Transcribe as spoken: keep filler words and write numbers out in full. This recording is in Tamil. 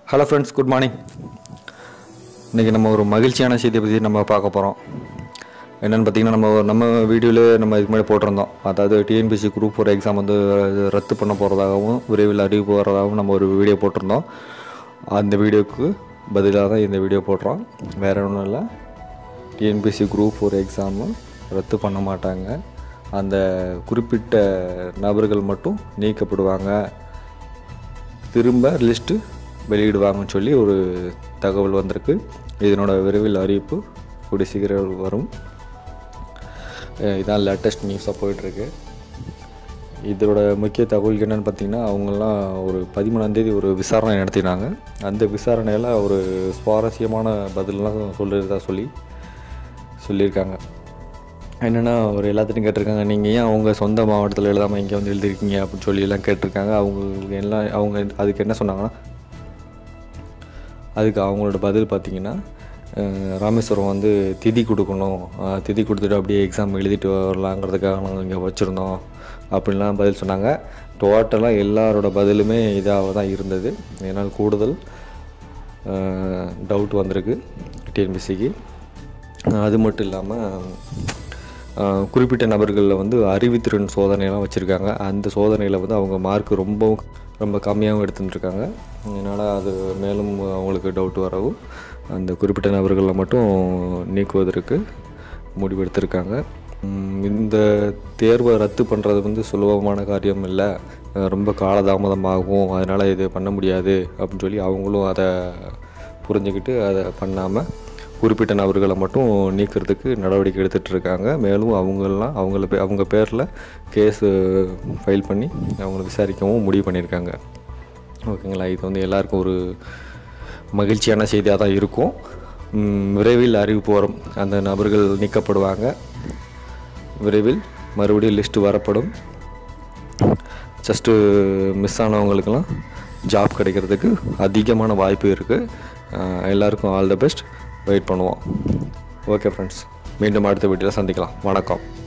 Hello friends, good morning. இன்றைக்கி நம்ம ஒரு மகிழ்ச்சியான செய்தியை பற்றி நம்ம பார்க்க போகிறோம். என்னென்னு பார்த்திங்கன்னா, நம்ம நம்ம வீடியோவில் நம்ம இதுக்கு முன்னாடி போட்டிருந்தோம். அதாவது டிஎன்பிஎஸ்சி குரூப் ஃபோர் எக்ஸாம் வந்து ரத்து பண்ண போகிறதாகவும் விரைவில் அறிவிப்பு வர்றதாகவும் நம்ம ஒரு வீடியோ போட்டிருந்தோம். அந்த வீடியோவுக்கு பதிலாக தான் இந்த வீடியோ போடுறோம். வேறு ஒன்றும் இல்லை, டிஎன்பிஎஸ்சி குரூப் ஃபோர் எக்ஸாமு ரத்து பண்ண மாட்டாங்க, அந்த குறிப்பிட்ட நபர்கள் மட்டும் நீக்கப்படுவாங்க, திரும்ப லிஸ்ட்டு வெளியிடுவாங்கன்னு சொல்லி ஒரு தகவல் வந்திருக்கு. இதனோட விரைவில் அறிவிப்பு கூடிய சீக்கிரம் வரும். இதான் லேட்டஸ்ட் நியூஸாக போயிட்டுருக்கு. இதோட முக்கிய தகவல் என்னென்னு பார்த்திங்கன்னா, அவங்கெல்லாம் ஒரு பதிமூணாந்தேதி ஒரு விசாரணை நடத்தினாங்க. அந்த விசாரணையில் ஒரு சுவாரஸ்யமான பதிலெலாம் சொல்லியிருந்தா சொல்லி சொல்லியிருக்காங்க. என்னென்னா, ஒரு எல்லாத்தையும் கேட்டிருக்காங்க, நீங்கள் ஏன் அவங்க சொந்த மாவட்டத்தில் எழுதாமல் இங்கே வந்து எழுதிருக்கீங்க அப்படின்னு சொல்லி எல்லாம் கேட்டிருக்காங்க. அவங்களுக்கு எல்லாம் அவங்க அதுக்கு என்ன சொன்னாங்கன்னா, அதுக்கு அவங்களோட பதில் பார்த்திங்கன்னா, ராமேஸ்வரம் வந்து திதி கொடுக்கணும், திதி கொடுத்துட்டு அப்படியே எக்ஸாம் எழுதிட்டு வரலாங்கிறதுக்காக நாங்கள் இங்கே வச்சுருந்தோம் அப்படின்லாம் பதில் சொன்னாங்க. டோட்டலாக எல்லாரோட பதிலுமே இதாக தான் இருந்தது. ஏன்னால் கூடுதல் டவுட் வந்திருக்கு டிஎன்பிஎஸ்சிக்கு. அது மட்டும் இல்லாமல் குறிப்பிட்ட நபர்களில் வந்து அறிவுத்திறன் சோதனையெல்லாம் வச்சுருக்காங்க. அந்த சோதனையில் வந்து அவங்க மார்க் ரொம்ப ரொம்ப கம்மியாகவும் எடுத்துட்டுருக்காங்க. அதனால் அது மேலும் அவங்களுக்கு டவுட் வரவும் அந்த குறிப்பிட்ட நபர்களில் மட்டும் நீக்குவதற்கு முடிவெடுத்திருக்காங்க. இந்த தேர்வை ரத்து பண்ணுறது வந்து சுலபமான காரியம் இல்லை, ரொம்ப காலதாமதமாகும், அதனால் இது பண்ண முடியாது அப்படின்னு சொல்லி அவங்களும் அதை புரிஞ்சுக்கிட்டு அதை பண்ணாமல் குறிப்பிட்ட நபர்களை மட்டும் நீக்கிறதுக்கு நடவடிக்கை எடுத்துகிட்டு இருக்காங்க. மேலும் அவங்களெலாம் அவங்கள பே அவங்க பேரில் கேஸு ஃபைல் பண்ணி அவங்கள விசாரிக்கவும் முடிவு பண்ணியிருக்காங்க. ஓகேங்களா, இது வந்து எல்லாருக்கும் ஒரு மகிழ்ச்சியான செய்தியாக தான் இருக்கும். விரைவில் அறிவிப்பு வரும், அந்த நபர்கள் நீக்கப்படுவாங்க, விரைவில் மறுபடியும் லிஸ்ட்டு வரப்படும். ஜஸ்ட்டு மிஸ் ஆனவங்களுக்கெல்லாம் ஜாப் கிடைக்கிறதுக்கு அதிகமான வாய்ப்பு இருக்குது. எல்லாருக்கும் ஆல் த பெஸ்ட். வெயிட் பண்ணுவோம். ஓகே ஃப்ரெண்ட்ஸ், மீண்டும் அடுத்த வீடியோவில் சந்திக்கலாம். வணக்கம்.